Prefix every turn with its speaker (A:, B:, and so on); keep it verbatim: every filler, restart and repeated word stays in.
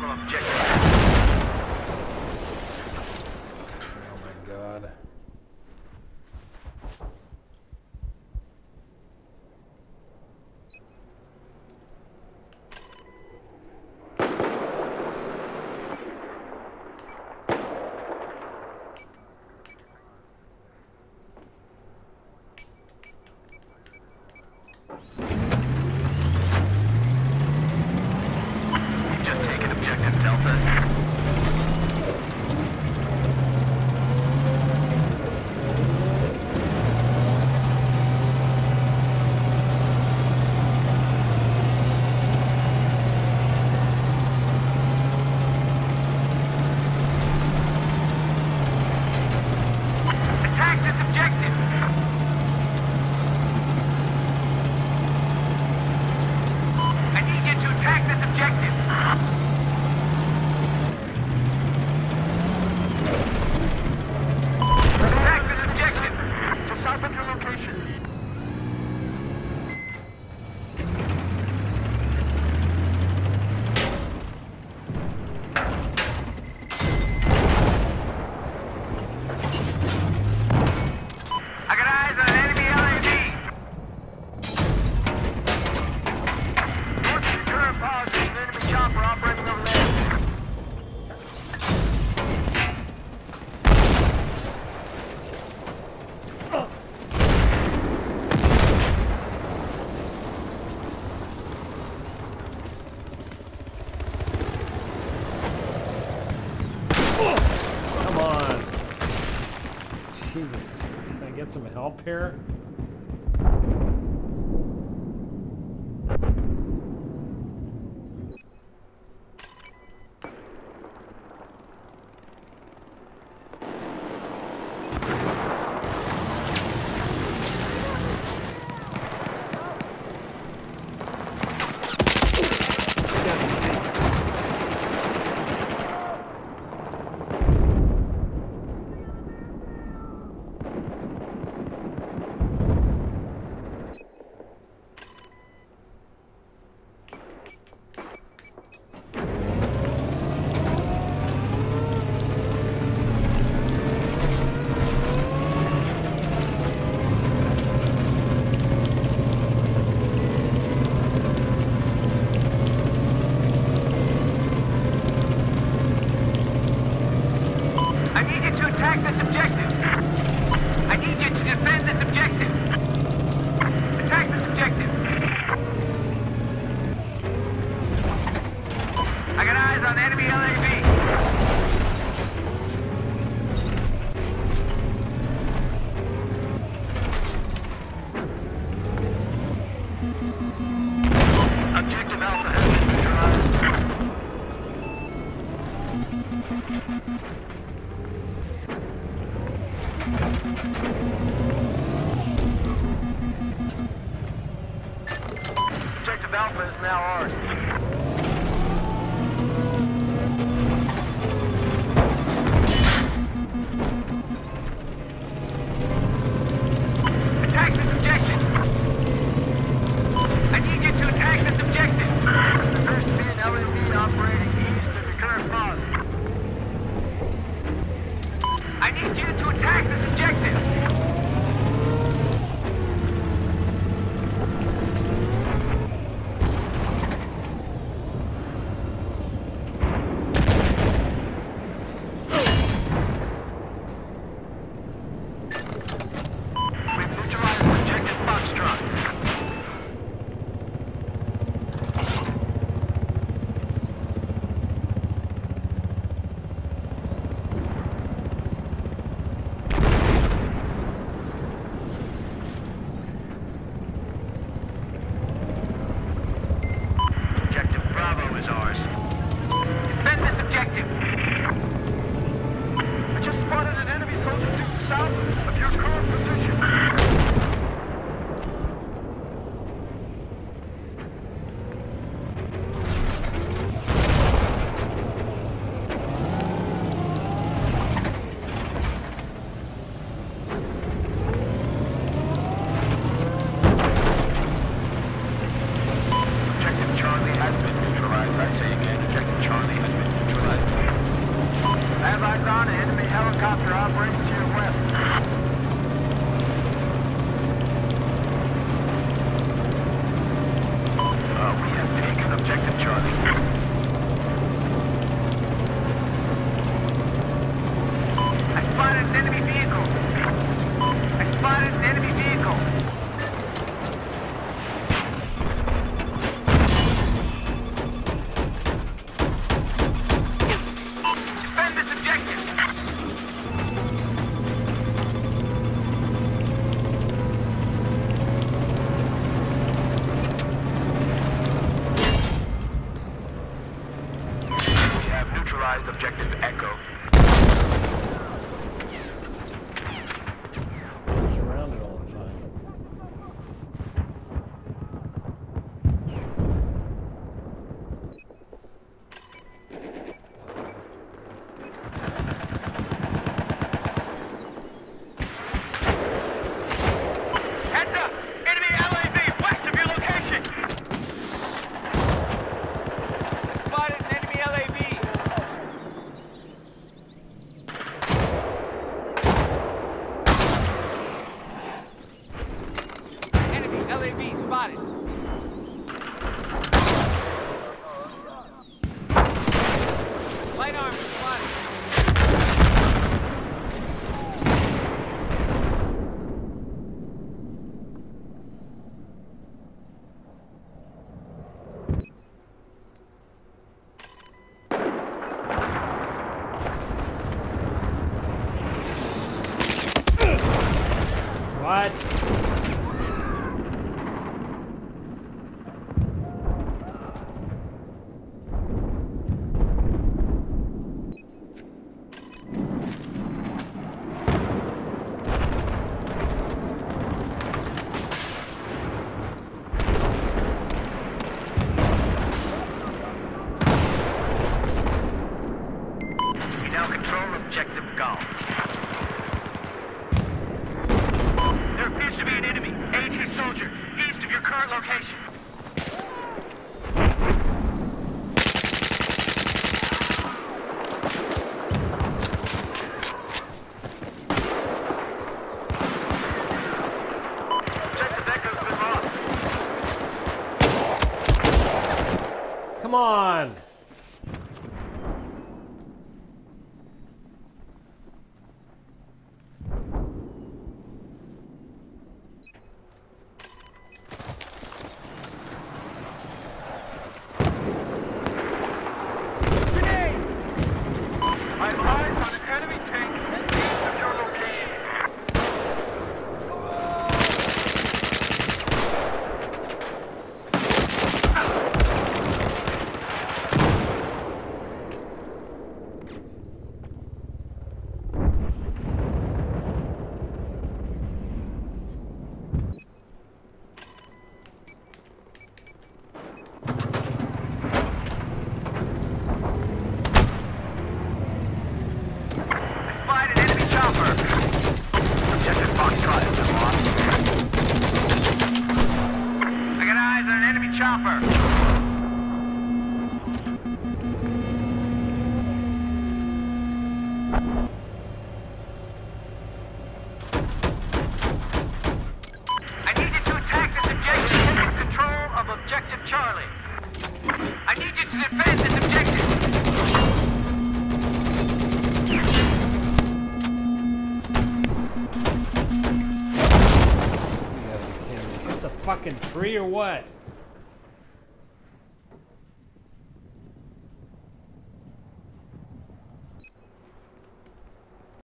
A: from objective.
B: Oh my god.
A: Just taken objective Delta. Attack this objective! I need you to attack this objective! Attack this objective! To south of your location. I got eyes on an enemy L A V. North of your current positive, enemy chopper operating over there.
B: Come on. Jesus. Can I get some help here?
A: I need you to attack this objective. I need you to defend this objective. Attack this objective. I got eyes on enemy L A V. Objective Alpha has been neutralized. Objective Alpha is now ours. Attack this objective! I need you to attack this objective! There appears to be an L A V operating east of your current positive. I need you to attack this objective! objective Echo.
B: Surrounded all the time.
A: Heads up! Enemy L A V west of your location! I spotted an enemy L A V! Enemy L A V spotted! Light armor spotted!
B: What?
A: We now control objective Golf. There appears to be an enemy, AT soldier, east of your current location. Objective Echo's been lost.
B: Come on!
A: I have eyes on an enemy tank east of your location. I spied an enemy chopper. Objective Foxtrot has been lost. I got eyes on an enemy chopper. I need you to attack this objective and take control of objective Charlie. I need you to defend this objective.
B: Hit the fucking tree or what?